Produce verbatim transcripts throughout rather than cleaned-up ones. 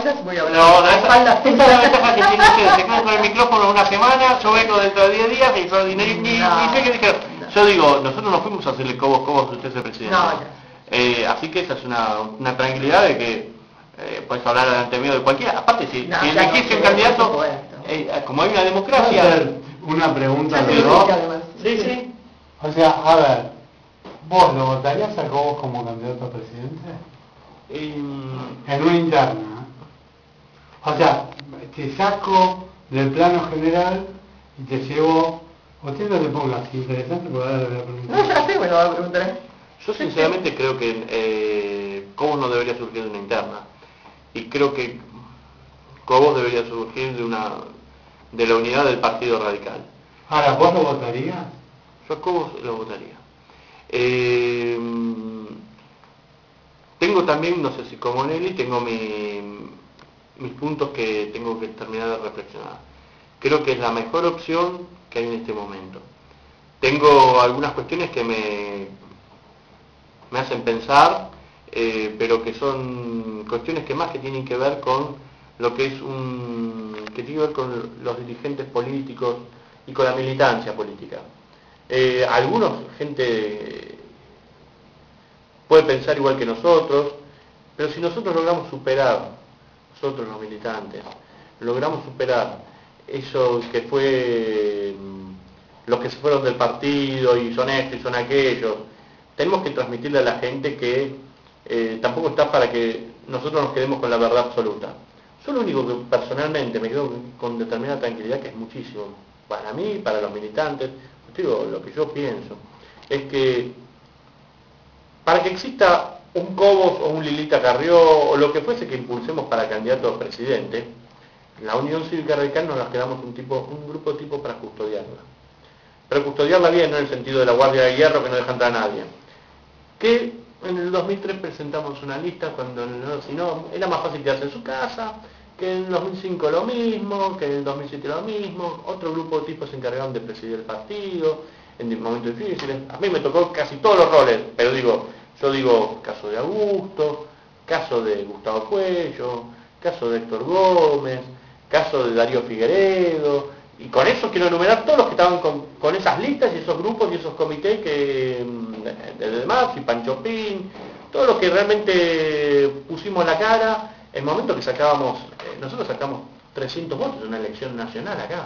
eso es muy bueno. No, no, esa, esa es la ventaja que tiene usted. Se quedan con el micrófono una semana, yo vengo dentro de diez días y yo ni, ni, ni, no, ni sé qué dijeron. no. Yo digo, nosotros no fuimos a hacerle cobos cobos a usted es el presidente. No, ya. Eh, así que esa es una, una tranquilidad de que eh, puedes hablar delante mío de cualquiera. Aparte, si, No, si ya elegiste no, un candidato, eh, como hay una democracia... ¿Puedo hacer una pregunta, Sí, ¿no? sí, además. Sí, sí. O sea, a ver, ¿vos lo votarías a Cobos como candidato a presidente? Eh, En una interna. O sea, te saco del plano general y te llevo... Usted no te pongas interesante porque ahora le voy a preguntar. No, ya sé, me lo voy a preguntar. Yo sinceramente creo que eh, Cobos no debería surgir de una interna. Y creo que Cobos debería surgir de una de la unidad del Partido Radical. Ahora, ¿vos lo votarías? Yo a Cobos lo votaría. Eh, tengo también, no sé si como Nelly, tengo mi, mis puntos que tengo que terminar de reflexionar. Creo que es la mejor opción que hay en este momento. Tengo algunas cuestiones que me, me hacen pensar, eh, pero que son cuestiones que más que tienen que ver con lo que es un, que tiene que ver con los dirigentes políticos y con la militancia política. Eh, algunos, gente puede pensar igual que nosotros, pero si nosotros logramos superar, nosotros los militantes, logramos superar eso que fue los que se fueron del partido y son estos y son aquellos, tenemos que transmitirle a la gente que eh, tampoco está para que nosotros nos quedemos con la verdad absoluta. Yo lo único que personalmente me quedo con determinada tranquilidad, que es muchísimo, para mí, para los militantes, digo, lo que yo pienso, es que para que exista un Cobos o un Lilita Carrió o lo que fuese que impulsemos para candidato a presidente, la Unión Cívica Radical nos las quedamos un, tipo, un grupo tipo para custodiarla. Pero custodiarla bien, no en el sentido de la Guardia de Hierro que no deja entrar a nadie. Que en el dos mil tres presentamos una lista cuando no, si no, era más fácil quedarse en su casa, que en el dos mil cinco lo mismo, que en el dos mil siete lo mismo, otro grupo de tipos se encargaron de presidir el partido en momentos difíciles. A mí me tocó casi todos los roles, pero digo, yo digo caso de Augusto, caso de Gustavo Cuello, caso de Héctor Gómez, caso de Darío Figueredo, y con eso quiero enumerar todos los que estaban con, con esas listas y esos grupos y esos comités que, desde Maxi, Pancho Pin, todos los que realmente pusimos la cara, en el momento que sacábamos, eh, nosotros sacamos trescientos votos en una elección nacional acá,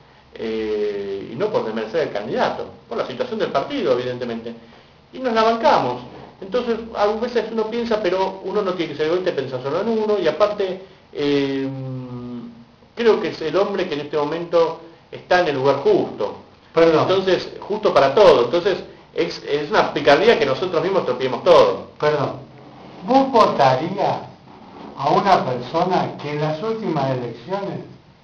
eh, y no por desmerecer el candidato, por la situación del partido evidentemente, y nos la bancamos. Entonces a veces uno piensa, pero uno no tiene que ser egoísta y pensar solo en uno, y aparte eh, creo que es el hombre que en este momento está en el lugar justo. Perdón. Entonces, justo para todo. Entonces, es, es una picardía que nosotros mismos tropiemos todo. Perdón. ¿Vos votarías a una persona que en las últimas elecciones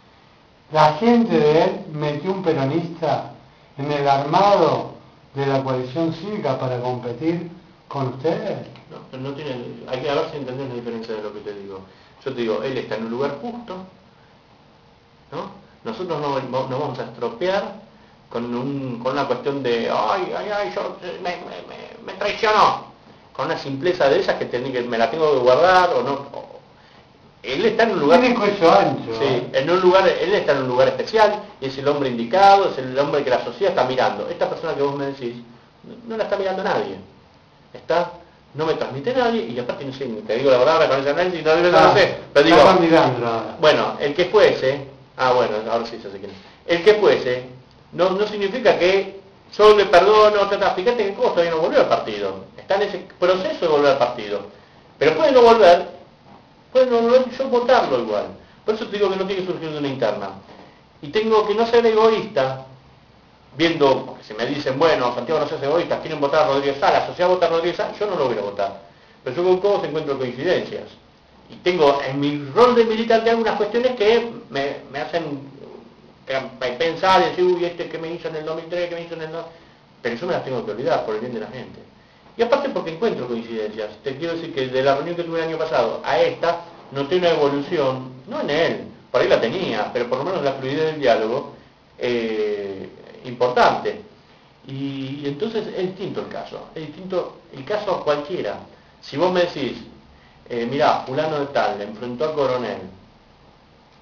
la gente de él metió un peronista en el armado de la coalición cívica para competir con ustedes? No, no tiene, hay que ver si entendés la diferencia de lo que te digo. Yo te digo, él está en un lugar justo, ¿no? Nosotros no, no, no vamos a estropear con, un, con una cuestión de, ay, ay, ay, yo me, me, me, me traicionó, con una simpleza de esas que, ten, que me la tengo que guardar o no. O, él está en un lugar, tiene cuello ancho, sí, ¿eh? en un lugar, él está en un lugar especial y es el hombre indicado, es el hombre que la sociedad está mirando. Esta persona que vos me decís, no, no la está mirando nadie, está, no me transmite nadie y aparte no sé, te digo la verdad con ese análisis, no, no, Ah, no sé, pero digo, estaba mirando ahora. bueno, el que fuese, ah bueno, ahora sí ya sé quién es, el que fuese, no, no significa que yo le perdono, tata, fíjate que Cobos todavía no volvió al partido, está en ese proceso de volver al partido, pero puede no volver, puede no volver, yo votarlo igual, por eso te digo que no tiene que surgir de una interna, y tengo que no ser egoísta, viendo, si me dicen, bueno, Santiago no seas egoísta, quieren votar a Rodríguez Sá, la sociedad vota a Rodríguez Sá, yo no lo voy a votar, pero yo con Cobos encuentro coincidencias, y tengo en mi rol de militante algunas cuestiones que me, me hacen pensar y decir, uy, este que me hizo en el dos mil tres, que me hizo en el... pero yo me las tengo que olvidar por el bien de la gente. Y aparte porque encuentro coincidencias. Te quiero decir que de la reunión que tuve el año pasado a esta, noté una evolución, no en él, por ahí la tenía, pero por lo menos la fluidez del diálogo, eh, importante. Y, y entonces es distinto el caso, es distinto el caso cualquiera. Si vos me decís, eh, mirá, fulano de tal, le enfrentó a Coronel,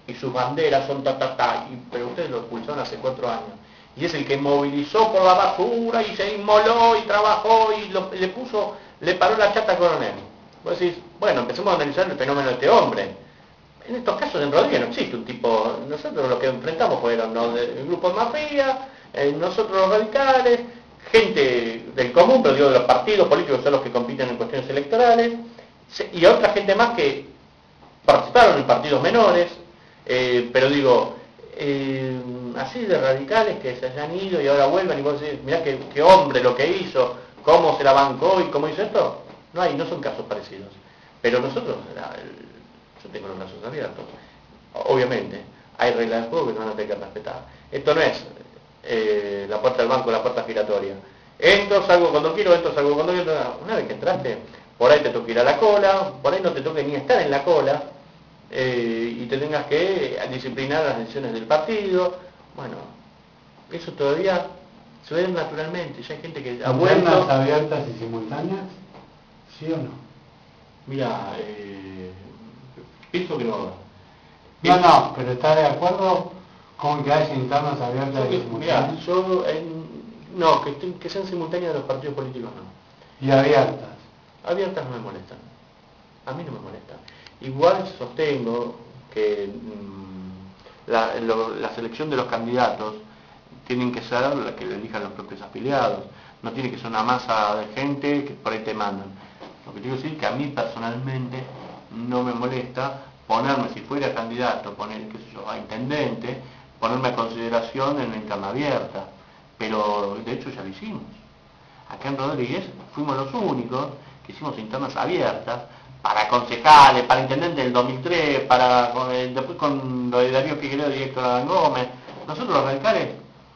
y sus banderas son ta ta ta, y, pero ustedes lo expulsaron hace cuatro años. Y es el que movilizó por la basura y se inmoló y trabajó y lo, le puso, le paró la chata a Coronel. Vos decís, bueno, empecemos a analizar el fenómeno de este hombre. En estos casos en Rodríguez no existe un tipo, nosotros lo que enfrentamos fueron ¿no? el grupo de mafia, eh, nosotros los radicales, gente del común, pero digo de los partidos políticos son los que compiten en cuestiones electorales, y otra gente más que participaron en partidos menores, eh, pero digo, eh, así de radicales que se hayan ido y ahora vuelvan y vos decís, mirá qué, qué hombre lo que hizo, cómo se la bancó y cómo hizo esto, no hay, no son casos parecidos. Pero nosotros, la, el, yo tengo los brazos abiertos, obviamente, hay reglas de juego que no van a tener que respetar. Esto no es eh, la puerta del banco, la puerta giratoria. Entro, salgo cuando quiero, entro, salgo cuando quiero. Una vez que entraste, por ahí te toca ir a la cola, por ahí no te toque ni estar en la cola, eh, y te tengas que disciplinar las decisiones del partido. Bueno, eso todavía se ve naturalmente, ya hay gente que ha vuelto. ¿Internas abiertas y simultáneas? ¿Sí o no? Mira, eh, pienso que no. No, no, pero ¿estás de acuerdo con que haya internas abiertas y Yo, simultáneas? mira, yo, en, no, que, estén- que sean simultáneas de los partidos políticos no. Y abiertas. Abiertas no me molestan. A mí no me molestan. Igual sostengo que mmm, la, lo- la selección de los candidatos tienen que ser la que le elijan los propios afiliados. No tiene que ser una masa de gente que por ahí te mandan. Lo que quiero decir es que a mí personalmente no me molesta ponerme, si fuera candidato, poner, qué sé yo, a intendente, ponerme a consideración en la interna abierta. Pero de hecho ya lo hicimos. Acá en Rodríguez fuimos los únicos que hicimos internas abiertas para concejales, para intendentes del dos mil tres, para con el- después con lo de Darío Figueroa y Héctor Adán Gómez. Nosotros los radicales,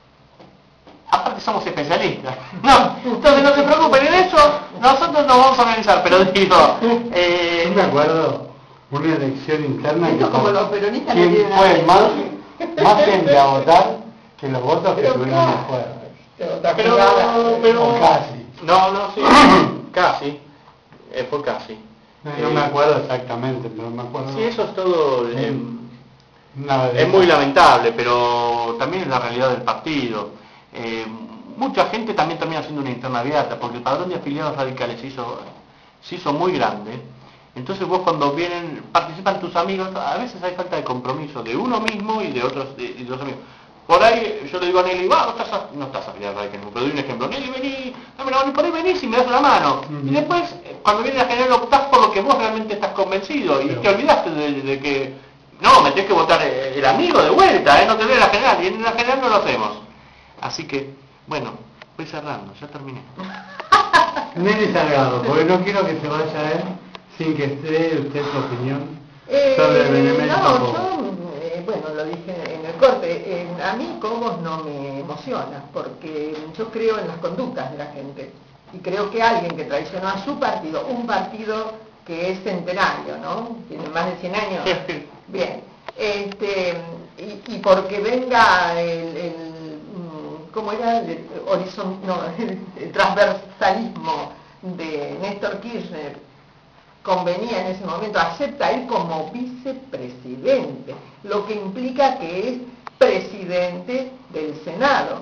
aparte somos especialistas. No, entonces no se preocupen en eso, nosotros nos vamos a organizar, pero digo, eh, Yo me acuerdo una elección interna Esto que como fue- los peronistas no ¿quién tienen fue nada más, que más gente a votar que los votos que Pero tuvieron claro. afuera? pero, pero, O casi. no, no, sí, casi, eh, fue casi. No, no me acuerdo exactamente, pero me acuerdo. Sí, eso es todo, eh, Una de es muy esas. lamentable, pero también es la realidad del partido. Eh, mucha gente también termina haciendo una interna abierta, porque el padrón de afiliados radicales se hizo, se hizo muy grande. Entonces vos cuando vienen, participan tus amigos, a veces hay falta de compromiso de uno mismo y de otros, de, de los amigos. Por ahí yo le digo a Nelly, va, no estás, no estás afiliado radical, pero doy un ejemplo, Nelly, vení, dame la mano, y por ahí venís y me das una mano. Uh-huh. Y después, eh, cuando viene la general, optás por lo que vos realmente estás convencido, y Pero- te olvidaste de, de- de que, no, me tenés que votar eh, el amigo de vuelta, eh, no te ve la general, y en la general no lo hacemos. Así que, bueno, voy cerrando, ya terminé. Nelly Salgado, porque no quiero que se vaya él sin que esté usted su opinión Eh, sobre el benemérito no, Cobos. yo, eh, bueno, lo dije en el corte, eh, a mí Cobos no me emociona, porque yo creo en las conductas de la gente, y creo que alguien que traicionó a su partido, un partido que es centenario, ¿no? Tiene más de cien años, bien, este, y, y porque venga el, el mm, ¿cómo era? El, horizon, no, el transversalismo de Néstor Kirchner, convenía en ese momento, acepta él como vicepresidente, lo que implica que es presidente del Senado.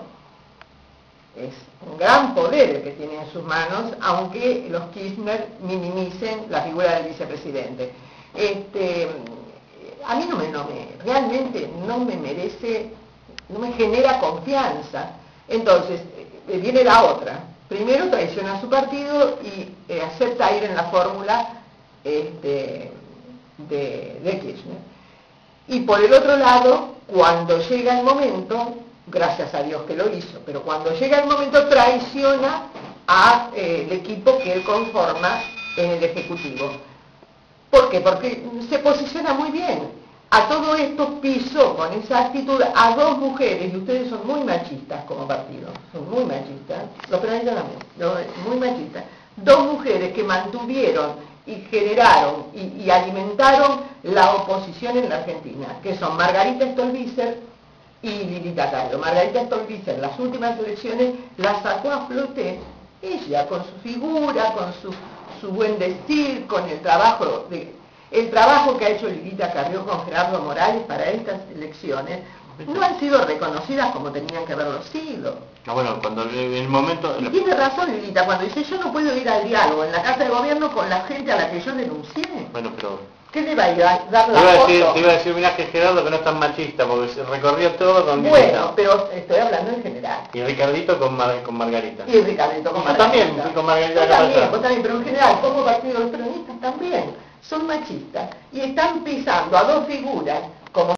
Es un gran poder el que tiene en sus manos, aunque los Kirchner minimicen la figura del vicepresidente. Este, a mí no me, no me, realmente no me merece, no me genera confianza. Entonces, eh, viene la otra. Primero traiciona a su partido y eh, acepta ir en la fórmula este, de, de Kirchner. Y por el otro lado, cuando llega el momento, gracias a Dios que lo hizo, pero cuando llega el momento traiciona al eh, equipo que él conforma en el Ejecutivo. ¿Por qué? Porque se posiciona muy bien. A todo esto pisó con esa actitud a dos mujeres, y ustedes son muy machistas como partido, son muy machistas, los peronistas también, no, muy machistas, dos mujeres que mantuvieron y generaron y, y alimentaron la oposición en la Argentina, que son Margarita Stolbizer y Lilita Carrió. Margarita Stolbizer en las últimas elecciones la sacó a flote ella, con su figura, con su, su buen vestir, con el trabajo de... el trabajo que ha hecho Lilita Carrió con Gerardo Morales para estas elecciones no han sido reconocidas como tenían que haberlo sido. Ah, bueno, cuando en el momento... Y tiene razón Lilita cuando dice yo no puedo ir al diálogo en la Casa de Gobierno con la gente a la que yo denuncié. Bueno, pero... ¿Qué le va a ir a dar la te iba a foto? decir, te iba a decir, mirá que Gerardo que no es tan machista, porque se recorrió todo con Bueno, Lilita. pero estoy hablando en general. Y Ricardito con, Mar con Margarita. Y Ricardito con Yo Margarita. también fui con Margarita Vos de la también, Plaza. vos también, pero en general, como partido de los peronistas también son machistas y están pisando a dos figuras